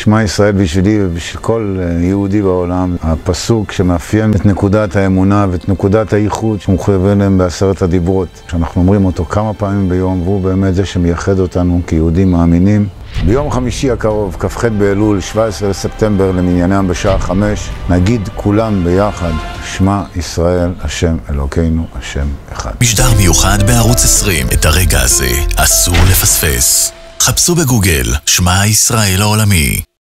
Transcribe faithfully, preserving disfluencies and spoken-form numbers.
שמע ישראל בשבילי ובשביל כל יהודי בעולם, הפסוק שמאפיין את נקודת האמונה ואת נקודת הייחוד שמחויבים להם בעשרת הדיברות, שאנחנו אומרים אותו כמה פעמים ביום, והוא באמת זה שמייחד אותנו כיהודים מאמינים. ביום חמישי הקרוב, כ"ח באלול, שבעה עשר לספטמבר למניינם בשעה חמש, נגיד כולם ביחד, שמע ישראל, השם אלוקינו, השם אחד. משדר מיוחד בערוץ עשרים. את הרגע הזה אסור לפספס. חפשו בגוגל, שמע ישראל העולמי.